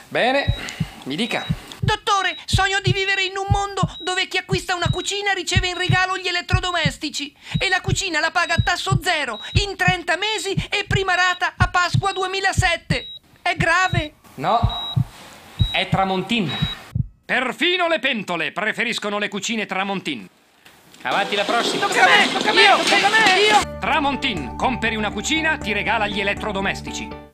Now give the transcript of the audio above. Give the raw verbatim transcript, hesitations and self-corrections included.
Bene, mi dica. Dottore, sogno di vivere in un mondo dove chi acquista una cucina riceve in regalo gli elettrodomestici e la cucina la paga a tasso zero in trenta mesi e prima rata a Pasqua duemilasette. È grave? No, è Tramontin. Perfino le pentole preferiscono le cucine Tramontin. Avanti la prossima. Tocca a me, tocca a me, Io, tocca a me, io. Tramontin, compri una cucina, ti regala gli elettrodomestici.